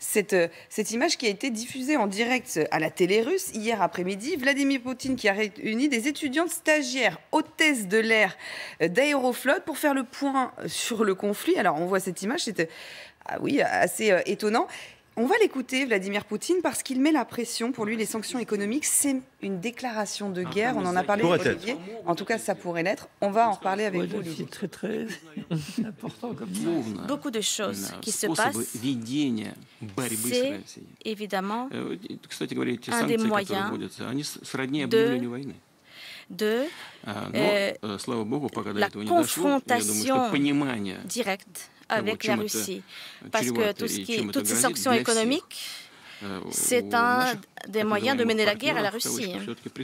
cette image qui a été diffusée en direct à la télé russe hier après-midi. Vladimir Poutine qui a réuni des étudiantes stagiaires, hôtesses de l'air d'Aeroflot pour faire le point sur le conflit. Alors on voit cette image, c'est assez étonnant. On va l'écouter, Vladimir Poutine, parce qu'il met la pression. Pour lui, les sanctions économiques, c'est une déclaration de guerre. On en a parlé avec Olivier. En tout cas, ça pourrait l'être. On va en reparler avec vous, Olivier. C'est très important comme ça. Beaucoup de choses qui se passent. C'est évidemment un des moyens de la confrontation directe avec la Russie. Parce que toutes ces sanctions économiques, c'est un des moyens de mener la guerre à la Russie.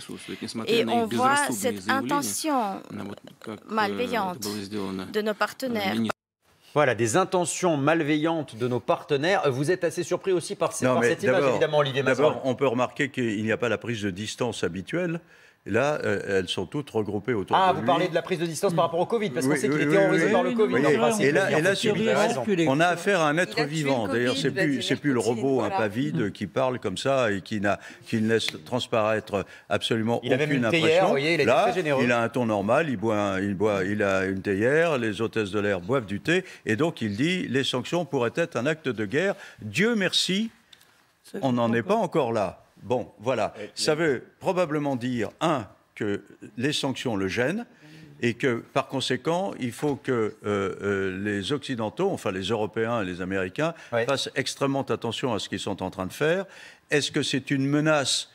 Et on voit cette intention malveillante de nos partenaires. Voilà, des intentions malveillantes de nos partenaires. Vous êtes assez surpris aussi par cette image, évidemment, Olivier Mazan. D'abord, on peut remarquer qu'il n'y a pas la prise de distance habituelle. Là, elles sont toutes regroupées autour de lui. Ah, vous parlez de la prise de distance par rapport au Covid, parce qu'on sait qu'il est terrorisé par le Covid. Et là, on a affaire à un être vivant. D'ailleurs, c'est plus le robot impavide qui parle comme ça et qui ne laisse transparaître absolument aucune impression. Il a même une théière, vous voyez, il est très généreux. Il a un ton normal, il a une théière, les hôtesses de l'air boivent du thé, et donc il dit les sanctions pourraient être un acte de guerre. Dieu merci, on n'en est pas encore là. Bon, voilà. Ça veut probablement dire, que les sanctions le gênent et que, par conséquent, il faut que les Occidentaux, enfin les Européens et les Américains, fassent extrêmement attention à ce qu'ils sont en train de faire. Est-ce que c'est une menace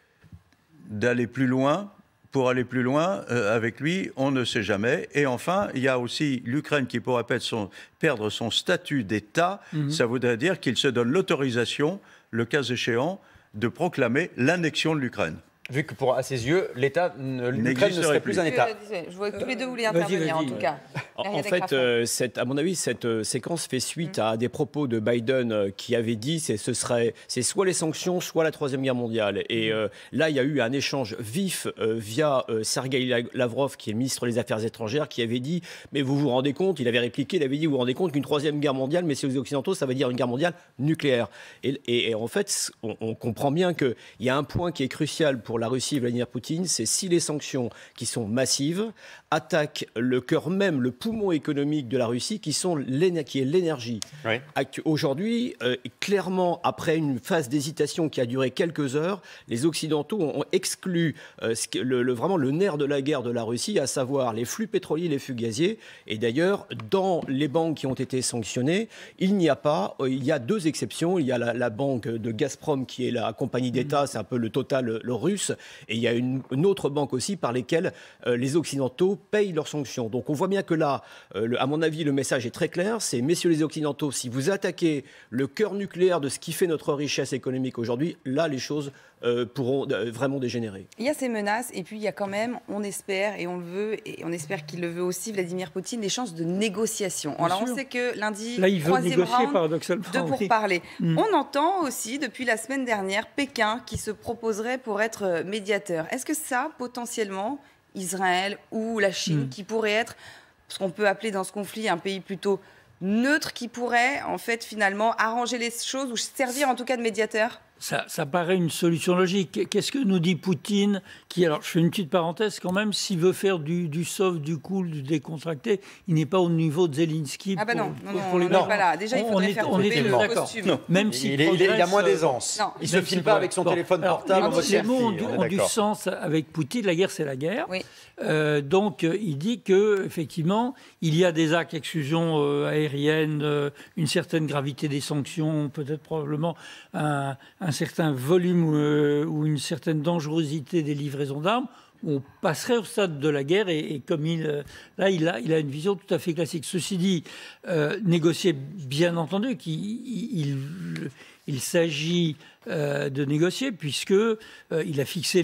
d'aller plus loin ? Pour aller plus loin avec lui, on ne sait jamais. Et enfin, il y a aussi l'Ukraine qui pourrait perdre son statut d'État. Ça voudrait dire qu'il se donne l'autorisation, le cas échéant, de proclamer l'annexion de l'Ukraine. Vu que, à ses yeux, l'Ukraine ne serait plus un État. Je vois que tous les deux voulaient intervenir, en tout cas. En fait, à mon avis, cette séquence fait suite à des propos de Biden qui avait dit c'est soit les sanctions, soit la Troisième Guerre mondiale. Et là, il y a eu un échange vif via Sergueï Lavrov, qui est le ministre des Affaires étrangères, qui avait dit mais vous vous rendez compte, il avait répliqué, il avait dit vous vous rendez compte qu'une Troisième Guerre mondiale, mais c'est aux Occidentaux, ça veut dire une guerre mondiale nucléaire. Et en fait, on comprend bien qu'il y a un point qui est crucial pour la Russie et Vladimir Poutine, c'est si les sanctions qui sont massives attaquent le cœur même, le poumon économique de la Russie, qui est l'énergie. Oui. Aujourd'hui, clairement, après une phase d'hésitation qui a duré quelques heures, les Occidentaux ont exclu vraiment le nerf de la guerre de la Russie, à savoir les flux pétroliers, les flux gaziers. Et d'ailleurs, dans les banques qui ont été sanctionnées, il y a deux exceptions. Il y a la banque de Gazprom, qui est la compagnie d'État, c'est un peu le Total, le russe. Et il y a une autre banque aussi par lesquelles les Occidentaux payent leurs sanctions. Donc on voit bien que là, à mon avis, le message est très clair. C'est, messieurs les Occidentaux, si vous attaquez le cœur nucléaire de ce qui fait notre richesse économique aujourd'hui, là, les choses pourront vraiment dégénérer. Il y a ces menaces, et puis il y a quand même, on espère, et on le veut, et on espère qu'il le veut aussi, Vladimir Poutine, des chances de négociation. Alors on sait que lundi, là, il veut négocier paradoxalement de pourparlers. On entend aussi, depuis la semaine dernière, Pékin qui se proposerait pour être médiateur. Est-ce que ça, potentiellement, Israël ou la Chine, qui pourrait être, ce qu'on peut appeler dans ce conflit, un pays plutôt neutre, qui pourrait, en fait, finalement, arranger les choses ou servir en tout cas de médiateur ? Ça paraît une solution logique. Qu'est-ce que nous dit Poutine qui, alors je fais une petite parenthèse quand même, s'il veut faire du soft, du cool, du décontracté, il n'est pas au niveau de Zelensky. Ah ben non, on n'est pas là. Déjà, il faudrait faire tomber le costume. Même il a moins d'aisance. Il ne se filme pas avec son téléphone portable. Les mots ont du sens avec Poutine. La guerre, c'est la guerre. Oui. Donc, il dit qu'effectivement, il y a des actes d'exclusion aérienne, une certaine gravité des sanctions, peut-être probablement un certain volume ou une certaine dangerosité des livraisons d'armes, on passerait au stade de la guerre et comme il a une vision tout à fait classique. Ceci dit, négocier, bien entendu, il s'agit de négocier puisque il a fixé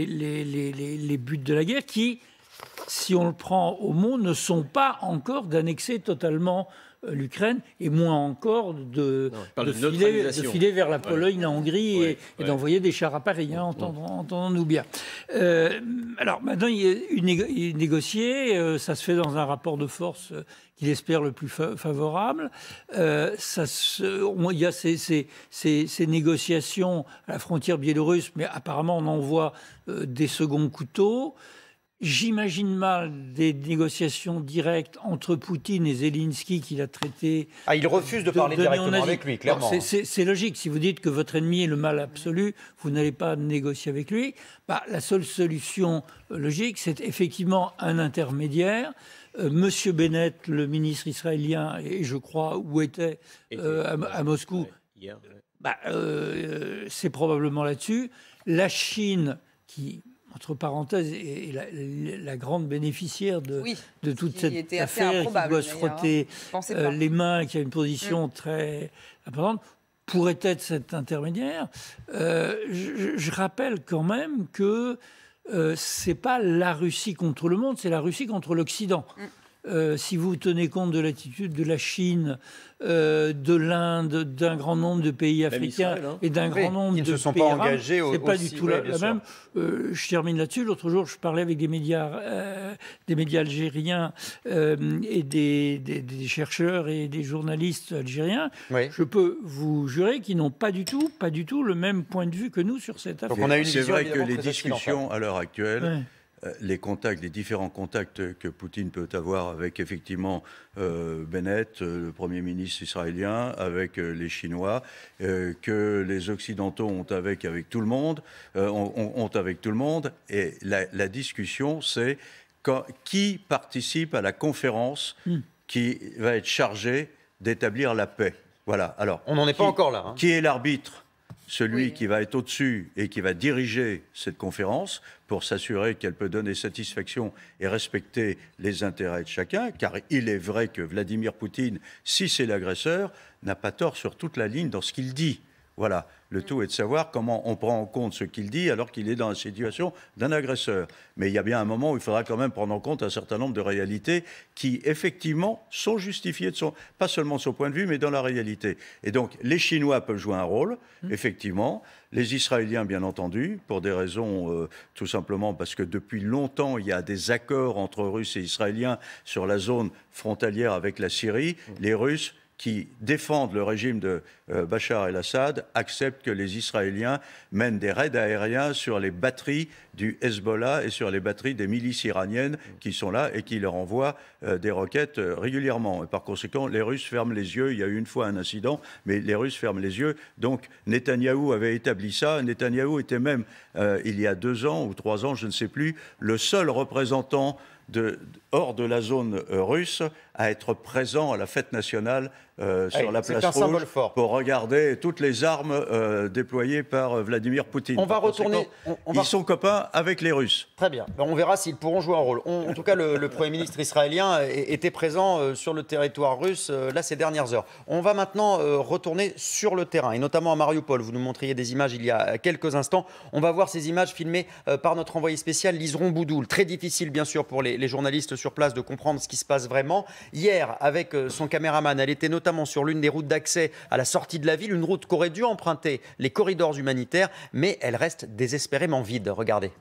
les buts de la guerre qui, si on le prend au mot, ne sont pas encore d'annexer totalement l'Ukraine, et moins encore de filer vers la Pologne, la Hongrie, et d'envoyer des chars à Paris, entendons-nous bien. Alors maintenant, il est négocié, ça se fait dans un rapport de force qu'il espère le plus favorable. Il y a ces négociations à la frontière biélorusse, mais apparemment on envoie des seconds couteaux. J'imagine mal des négociations directes entre Poutine et Zelensky qu'il a traité. Ah, il refuse de parler directement avec lui, clairement. C'est logique. Si vous dites que votre ennemi est le mal absolu, vous n'allez pas négocier avec lui. La seule solution logique, c'est effectivement un intermédiaire. Monsieur Bennett, le ministre israélien, et je crois où était à Moscou, hier, c'est probablement là-dessus. La Chine, qui, entre parenthèses, est la grande bénéficiaire de toute cette affaire, qui doit se frotter les mains, qui a une position très importante, pourrait être cet intermédiaire. Je rappelle quand même que c'est pas la Russie contre le monde, c'est la Russie contre l'Occident. Si vous tenez compte de l'attitude de la Chine, de l'Inde, d'un grand nombre de pays africains et d'un grand nombre de pays arabes, ne se sont pas engagés c'est pas du tout la même. Je termine là-dessus. L'autre jour, je parlais avec des médias algériens et des chercheurs et des journalistes algériens. Je peux vous jurer qu'ils n'ont pas du tout le même point de vue que nous sur cette affaire. C'est vrai que les discussions à l'heure actuelle, les différents contacts que Poutine peut avoir avec effectivement Bennett, le Premier ministre israélien, avec les Chinois, que les Occidentaux ont avec tout le monde, et la discussion, c'est qui participe à la conférence qui va être chargée d'établir la paix. Voilà. Alors, on n'en est pas encore là. Qui est l'arbitre ? Celui qui va être au-dessus et qui va diriger cette conférence pour s'assurer qu'elle peut donner satisfaction et respecter les intérêts de chacun, car il est vrai que Vladimir Poutine, si c'est l'agresseur, n'a pas tort sur toute la ligne dans ce qu'il dit. Voilà, le tout est de savoir comment on prend en compte ce qu'il dit alors qu'il est dans la situation d'un agresseur. Mais il y a bien un moment où il faudra quand même prendre en compte un certain nombre de réalités qui, effectivement, sont justifiées, pas seulement de son point de vue, mais dans la réalité. Et donc, les Chinois peuvent jouer un rôle, effectivement. Les Israéliens, bien entendu, pour des raisons tout simplement parce que depuis longtemps, il y a des accords entre Russes et Israéliens sur la zone frontalière avec la Syrie. Les Russes, qui défendent le régime de Bachar el-Assad, acceptent que les Israéliens mènent des raids aériens sur les batteries du Hezbollah et sur les batteries des milices iraniennes qui sont là et qui leur envoient des roquettes régulièrement. Et par conséquent, les Russes ferment les yeux. Il y a eu une fois un incident, mais les Russes ferment les yeux. Donc, Netanyahou avait établi ça. Netanyahou était même, il y a 2 ans ou 3 ans, je ne sais plus, le seul représentant hors de la zone russe à être présent à la fête nationale sur la place rouge pour regarder toutes les armes déployées par Vladimir Poutine. On va retourner. Ils sont copains avec les Russes. Très bien. On verra s'ils pourront jouer un rôle. En tout cas, le Premier ministre israélien était présent sur le territoire russe là ces dernières heures. On va maintenant retourner sur le terrain et notamment à Mariupol. Vous nous montriez des images il y a quelques instants. On va voir ces images filmées par notre envoyé spécial Liseron Boudoul. Très difficile bien sûr pour les journalistes sur place de comprendre ce qui se passe vraiment. Hier, avec son caméraman, elle était notamment sur l'une des routes d'accès à la sortie de la ville, une route qu'aurait dû emprunter les corridors humanitaires, mais elle reste désespérément vide. Regardez.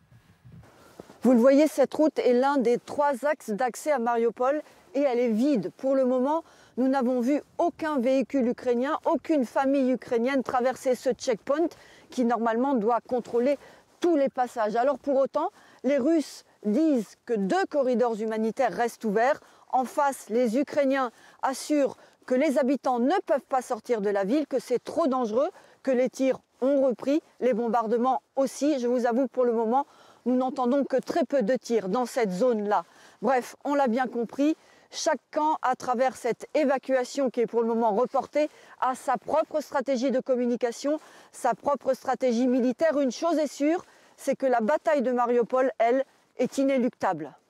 Vous le voyez, cette route est l'un des 3 axes d'accès à Mariupol et elle est vide. Pour le moment, nous n'avons vu aucun véhicule ukrainien, aucune famille ukrainienne traverser ce checkpoint qui normalement doit contrôler tous les passages. Alors pour autant, les Russes disent que 2 corridors humanitaires restent ouverts. En face, les Ukrainiens assurent que les habitants ne peuvent pas sortir de la ville, que c'est trop dangereux, que les tirs ont repris, les bombardements aussi. Je vous avoue, pour le moment, nous n'entendons que très peu de tirs dans cette zone-là. Bref, on l'a bien compris, chaque camp, à travers cette évacuation qui est pour le moment reportée, a sa propre stratégie de communication, sa propre stratégie militaire. Une chose est sûre, c'est que la bataille de Mariupol, elle, est inéluctable.